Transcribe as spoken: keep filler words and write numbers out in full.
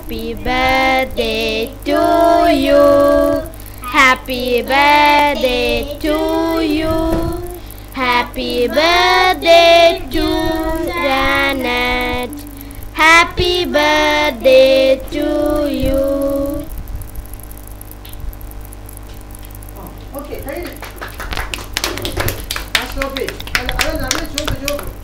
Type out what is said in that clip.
Happy birthday to you. Happy birthday to you. Happy birthday to Janet. Happy birthday to you. Oh, okay, ready? Let's go, please. I'll, I'll, I'll,